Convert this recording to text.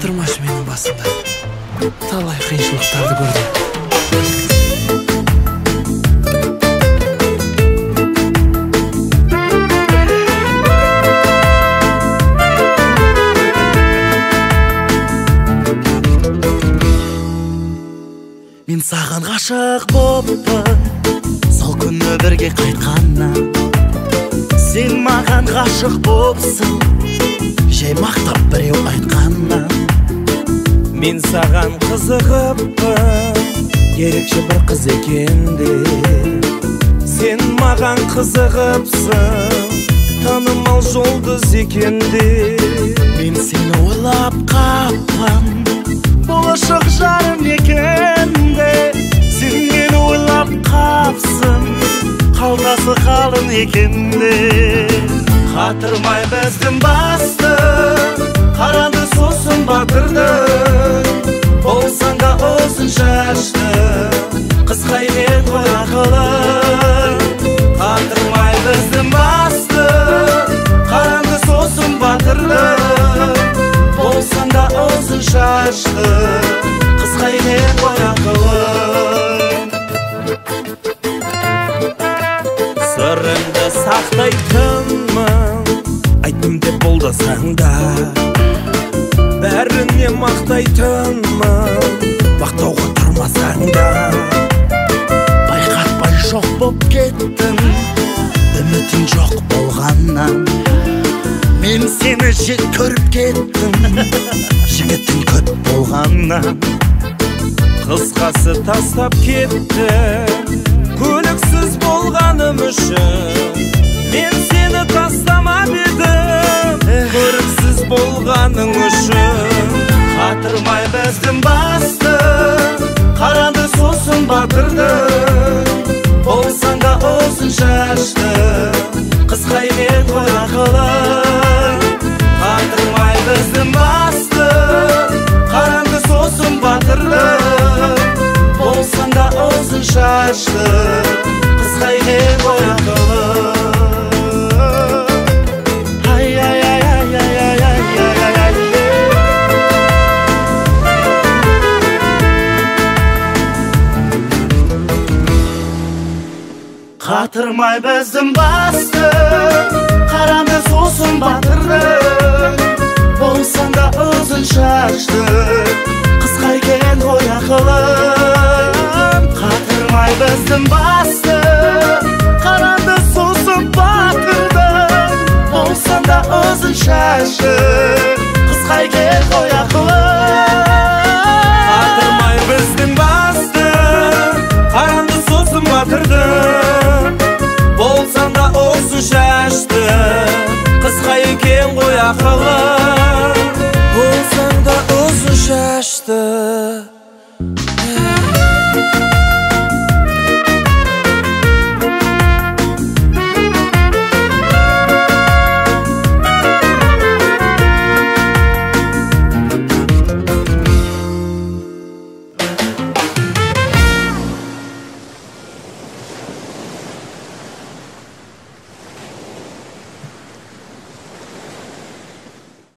Тұрмаш менің басымда талай қиыншылықтарды көрдім. Мен саған ғашық болыппын, сол күні бірге қайтқаннан. Сен маған ғашық болыпсың, жай мақтап біреу айтқаннан. Мен саған қызығыппын, ерекше бір қыз екенде. Сен маған қызығыпсың, танымал жұлдыз екенде. Мен сені ойлап қаппын, болашақ жарым екенде. Сен мені ойлап қапсың, қалтасы қалың екенде. Қатырмай біздің басты, қаранды сосын батырды. Болсаң да ұзын шашты, қысқа емес қой ақылың. Қатырмай біздің басты, қаранды сосын батырды. Болсаң да ұзын шашты, қысқа емес қой ақылың. Сырыңды сақтайтынмын, айттым деп болдасаң да. Бәріне мақтайтынмын, мақтауға тұрмасаң да. Байқатпай жоқ боп кеттің, үмітің жоқ болғаннан. Мен сені жек көріп кеттім, жігітің көп болғаннан. Қысқасы тастап кетті, көліксіз болғаным үшін. Мен сені тастамап едім, көріксіз болғаның үшін. Қатырмай біздің басты, қаранды сосын батырды. Болсаң да ұзын шашты, қысқа емес қой ақылың. Қатырмай біздің басты, қаранды сосын батырды. Болсаң да ұзын шашты, қысқа емес қой ақылың. Қатырмай біздің басты, қаранды сосын батырды. Болсаң да ұзын шашты, қысқа екен ғой ақылың. Қатырмай біздің басты, қаранды сосын батырды. Болсаң да ұзын шашты, қысқа екен ғой ақылың. Қатырмай біздің басты, қаранды сосын батырды. Болсаң да ұзын шашты, қысқа екен ғой ақылың.